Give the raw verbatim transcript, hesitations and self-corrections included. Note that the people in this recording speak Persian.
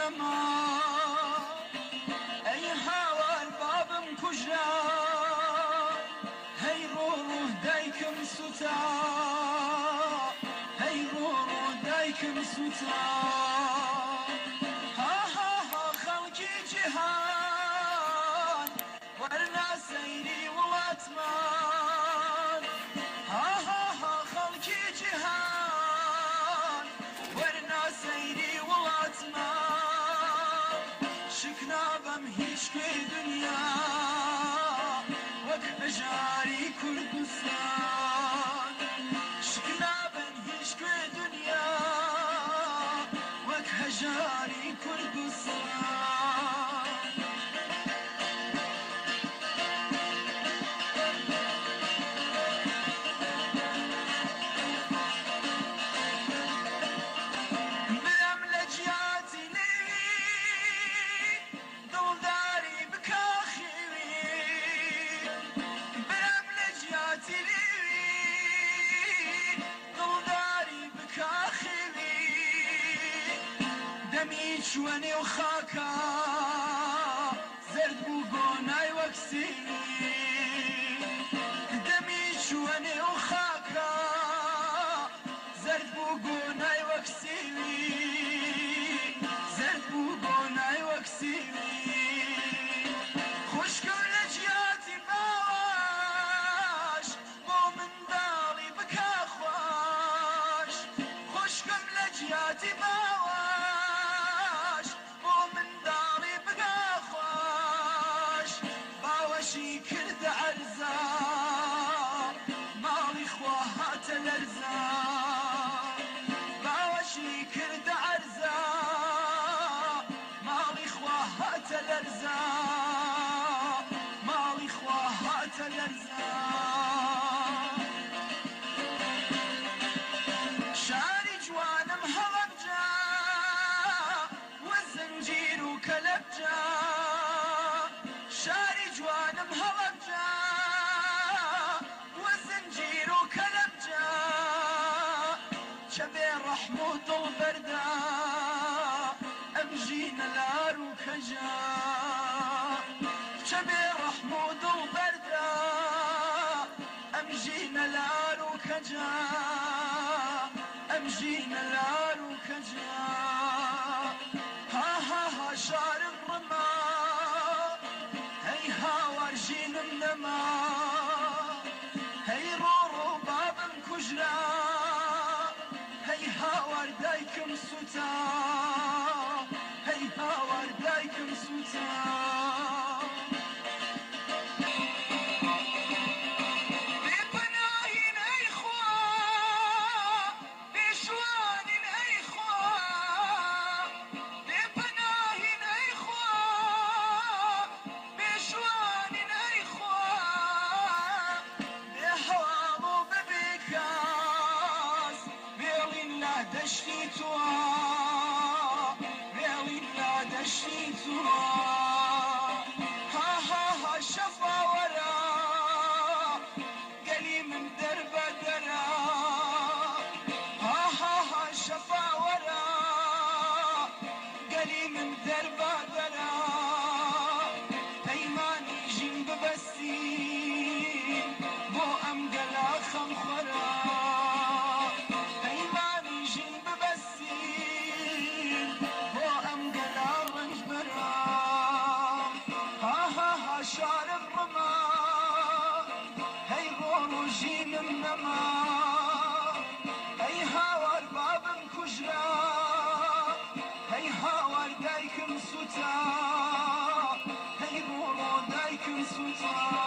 النما أي هاوار بابم كجرا هي روح دايكم سوتا هي روح دايكم سوتا ها ها ها خلقي جهان ورنا سيري والاتمان ها ها ها خلقي جهان ورنا سيري والاتمان شكنا بمهيش في دنيا وك هجاري كردستان شكنا بمهيش في دنيا وك هجاري كردستان شواني وخاكا زرد بوغوناي وكسيني دمي شواني وخاكا زرد بوغوناي وكسيني زرد بوغوناي وكسيني خوشكم لجياتي باش بو من دالي بكا خواش خوشكم لجياتي باش كرد عرزا مالي خواهات الارزا باوشي كرد عرزا مالي خواهات الارزا مالي خواهات الارزا شاري جوانم هلبجا والزنجير وكلبجا شاري جوانم هلبجا والزنجير وكلبجا شبي رحمود البردا امجينا لار وكجا شبي رحمود البردا امجينا لار وكجا امجينا لار وكجا ها ها ها شارق رما هي هاوار جين النما هي رورو بابم كجرا هي هاوار دايكم سوتا هي هاوار دايكم سوتا دشتيتوا ريلي لا دشتيتوا ها ها ها شفا ورا قلي من درب درا ها ها ها شفا ورا قلي من درب درا ايماني جنب بسين بو ام قلا خمخرا شارق رما هي غورو جين النما هي هاوار بابم كجرا هي هاوار دايكم سوتا هي غورو دايكم سوتا